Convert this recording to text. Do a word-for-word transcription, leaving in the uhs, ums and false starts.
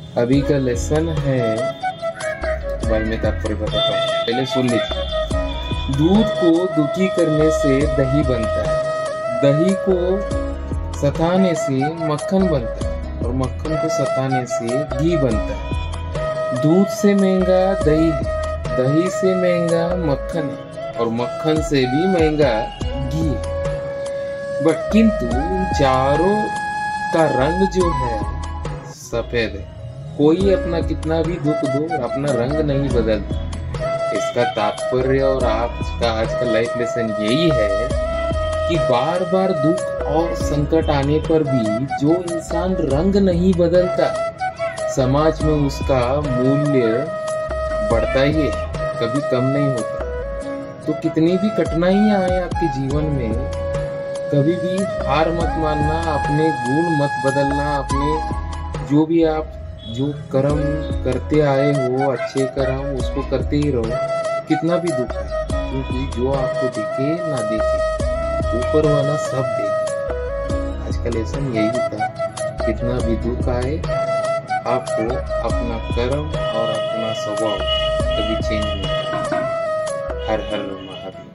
अभी का लेसन है, भाई मैं तात्पर्य बताता हूँ, पहले सुन लीजिए। दूध को दुखी करने से दही बनता है, दही को सताने से मक्खन बनता है और मक्खन को सताने से घी बनता है। दूध से महंगा दही है, दही से महंगा मक्खन है और मक्खन से भी महंगा घी है। बट किंतु इन चारों का रंग जो है सफेद है। कोई अपना कितना भी दुख दो, अपना रंग नहीं बदलता। इसका तात्पर्य और आपका आज का लाइफ लेसन यही है कि बार बार दुख और संकट आने पर भी जो इंसान रंग नहीं बदलता, समाज में उसका मूल्य बढ़ता ही है, कभी कम नहीं होता। तो कितनी भी कठिनाइयां आए आपके जीवन में, कभी भी हार मत मानना, अपने गुण मत बदलना, अपने जो भी आप जो कर्म करते आए हो, अच्छे कर्म, उसको करते ही रहो, कितना भी दुख है। क्योंकि जो आपको दिखे ना दिखे, ऊपर वाला सब देखे। आज का लेसन यही था, कितना भी दुख आए, आपको अपना कर्म और अपना स्वभाव कभी चेंज नहीं करना। हर हर महादेव।